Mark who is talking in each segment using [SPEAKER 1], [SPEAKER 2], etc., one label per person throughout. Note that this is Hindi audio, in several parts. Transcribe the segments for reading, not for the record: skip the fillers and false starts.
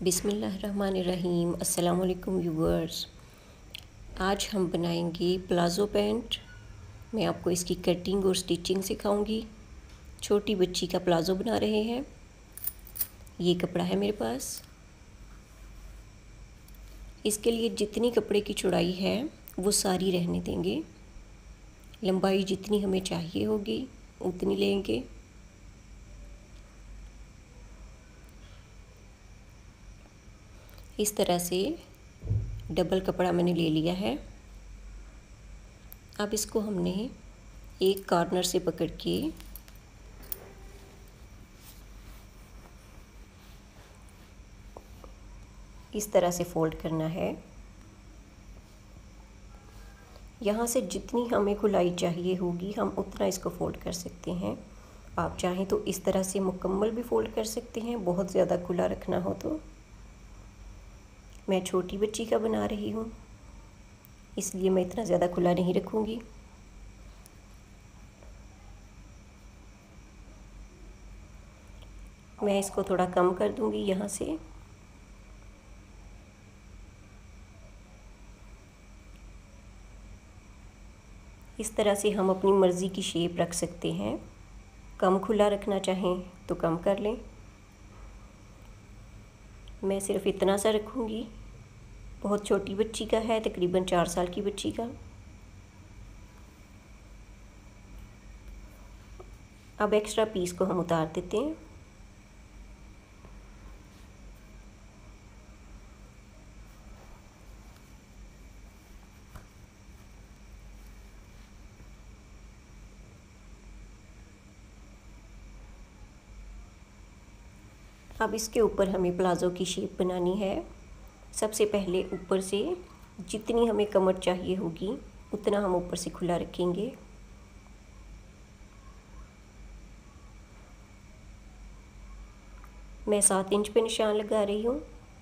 [SPEAKER 1] बिस्मिल्लाहिर्रहमानिर्रहीम। अस्सलाम वालेकुम व्यूअर्स। आज हम बनाएंगे प्लाज़ो पैंट। मैं आपको इसकी कटिंग और स्टिचिंग सिखाऊंगी। छोटी बच्ची का प्लाज़ो बना रहे हैं। ये कपड़ा है मेरे पास। इसके लिए जितनी कपड़े की चौड़ाई है वो सारी रहने देंगे। लंबाई जितनी हमें चाहिए होगी उतनी लेंगे। इस तरह से डबल कपड़ा मैंने ले लिया है। अब इसको हमने एक कॉर्नर से पकड़ के इस तरह से फोल्ड करना है। यहाँ से जितनी हमें खुलाई चाहिए होगी हम उतना इसको फोल्ड कर सकते हैं। आप चाहें तो इस तरह से मुकम्मल भी फोल्ड कर सकते हैं, बहुत ज़्यादा खुला रखना हो तो। मैं छोटी बच्ची का बना रही हूँ इसलिए मैं इतना ज़्यादा खुला नहीं रखूँगी। मैं इसको थोड़ा कम कर दूँगी यहाँ से। इस तरह से हम अपनी मर्ज़ी की शेप रख सकते हैं। कम खुला रखना चाहें तो कम कर लें। मैं सिर्फ इतना सा रखूँगी। बहुत छोटी बच्ची का है, तकरीबन 4 साल की बच्ची का। अब एक्स्ट्रा पीस को हम उतार देते हैं। अब इसके ऊपर हमें प्लाज़ो की शेप बनानी है। सबसे पहले ऊपर से जितनी हमें कमर चाहिए होगी उतना हम ऊपर से खुला रखेंगे। मैं 7 इंच पे निशान लगा रही हूँ।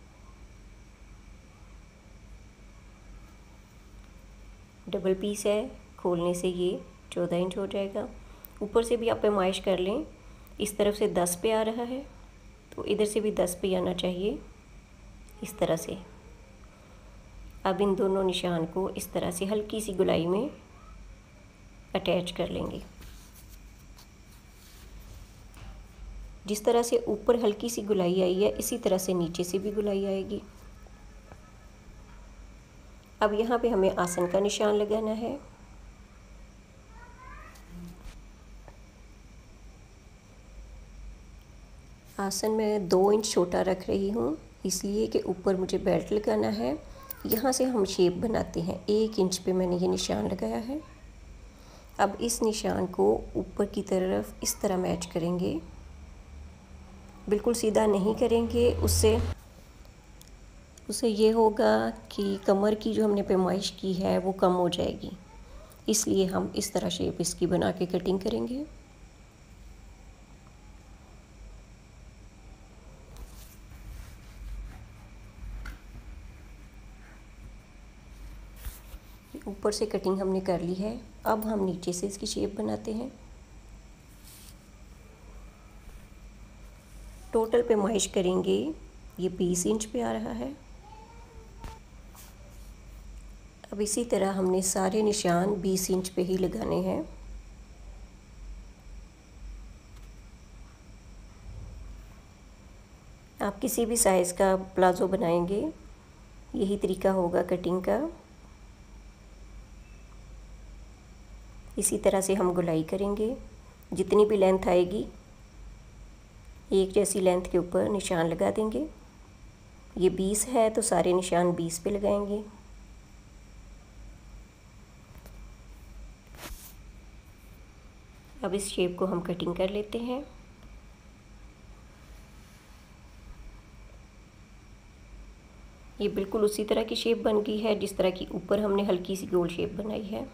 [SPEAKER 1] डबल पीस है, खोलने से ये 14 इंच हो जाएगा। ऊपर से भी आप पैमाइश कर लें। इस तरफ से 10 पे आ रहा है तो इधर से भी 10 पे आना चाहिए, इस तरह से। अब इन दोनों निशान को इस तरह से हल्की सी गुलाई में अटैच कर लेंगे। जिस तरह से ऊपर हल्की सी गुलाई आई है इसी तरह से नीचे से भी गुलाई आएगी। अब यहाँ पे हमें आसन का निशान लगाना है। आसन में 2 इंच छोटा रख रही हूँ इसलिए कि ऊपर मुझे बेल्ट लगाना है। यहाँ से हम शेप बनाते हैं। 1 इंच पे मैंने ये निशान लगाया है। अब इस निशान को ऊपर की तरफ इस तरह मैच करेंगे। बिल्कुल सीधा नहीं करेंगे, उससे ये होगा कि कमर की जो हमने पैमाइश की है वो कम हो जाएगी। इसलिए हम इस तरह शेप इसकी बना के कटिंग करेंगे। ऊपर से कटिंग हमने कर ली है। अब हम नीचे से इसकी शेप बनाते हैं। टोटल पैमाइश करेंगे, ये 20 इंच पे आ रहा है। अब इसी तरह हमने सारे निशान 20 इंच पे ही लगाने हैं। आप किसी भी साइज़ का प्लाज़ो बनाएंगे यही तरीका होगा कटिंग का। इसी तरह से हम गुलाई करेंगे। जितनी भी लेंथ आएगी एक जैसी लेंथ के ऊपर निशान लगा देंगे। ये 20 है तो सारे निशान 20 पे लगाएंगे। अब इस शेप को हम कटिंग कर लेते हैं। ये बिल्कुल उसी तरह की शेप बन गई है जिस तरह की ऊपर हमने हल्की सी गोल शेप बनाई है।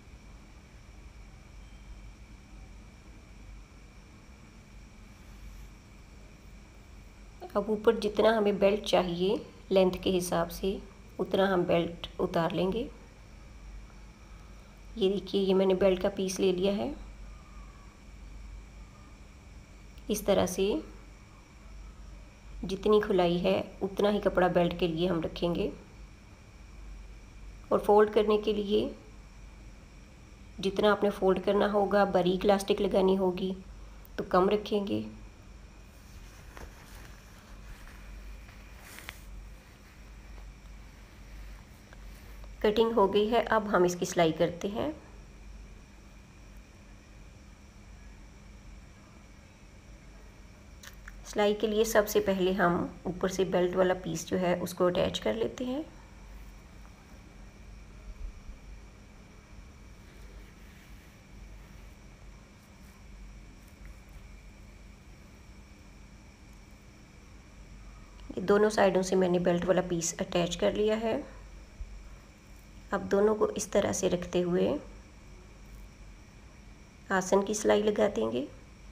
[SPEAKER 1] अब ऊपर जितना हमें बेल्ट चाहिए लेंथ के हिसाब से उतना हम बेल्ट उतार लेंगे। ये देखिए, ये मैंने बेल्ट का पीस ले लिया है। इस तरह से जितनी खुलाई है उतना ही कपड़ा बेल्ट के लिए हम रखेंगे। और फोल्ड करने के लिए जितना आपने फोल्ड करना होगा, बारीक इलास्टिक लगानी होगी तो कम रखेंगे। कटिंग हो गई है, अब हम इसकी सिलाई करते हैं। सिलाई के लिए सबसे पहले हम ऊपर से बेल्ट वाला पीस जो है उसको अटैच कर लेते हैं। ये दोनों साइडों से मैंने बेल्ट वाला पीस अटैच कर लिया है। अब दोनों को इस तरह से रखते हुए आसन की सिलाई लगा देंगे।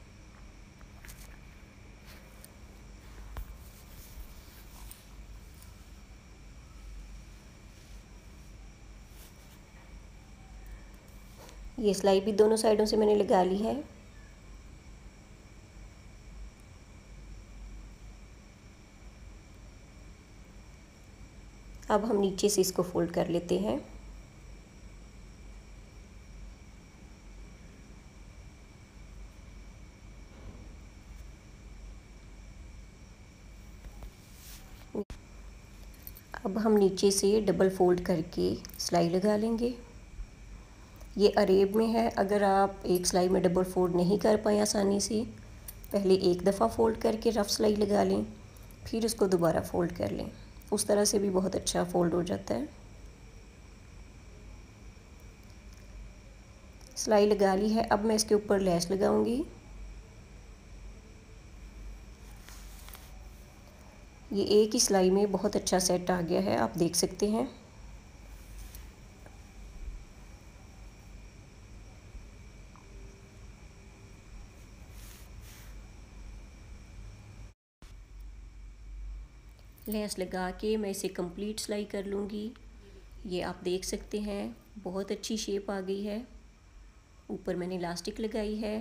[SPEAKER 1] ये सिलाई भी दोनों साइडों से मैंने लगा ली है। अब हम नीचे से इसको फोल्ड कर लेते हैं। अब हम नीचे से डबल फोल्ड करके सिलाई लगा लेंगे। ये अरेब में है, अगर आप एक सिलाई में डबल फोल्ड नहीं कर पाए आसानी से, पहले एक दफ़ा फोल्ड करके रफ सिलाई लगा लें, फिर उसको दोबारा फोल्ड कर लें। उस तरह से भी बहुत अच्छा फोल्ड हो जाता है। सिलाई लगा ली है, अब मैं इसके ऊपर लेस लगाऊंगी। ये एक ही सिलाई में बहुत अच्छा सेट आ गया है, आप देख सकते हैं। लेस लगा के मैं इसे कंप्लीट सिलाई कर लूँगी। ये आप देख सकते हैं बहुत अच्छी शेप आ गई है। ऊपर मैंने इलास्टिक लगाई है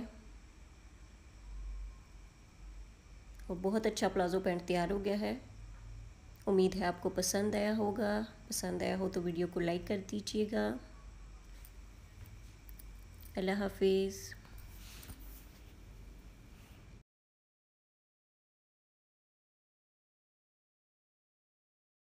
[SPEAKER 1] और बहुत अच्छा प्लाजो पैंट तैयार हो गया है। उम्मीद है आपको पसंद आया होगा। पसंद आया हो तो वीडियो को लाइक कर दीजिएगा। अल्लाह हाफिज़।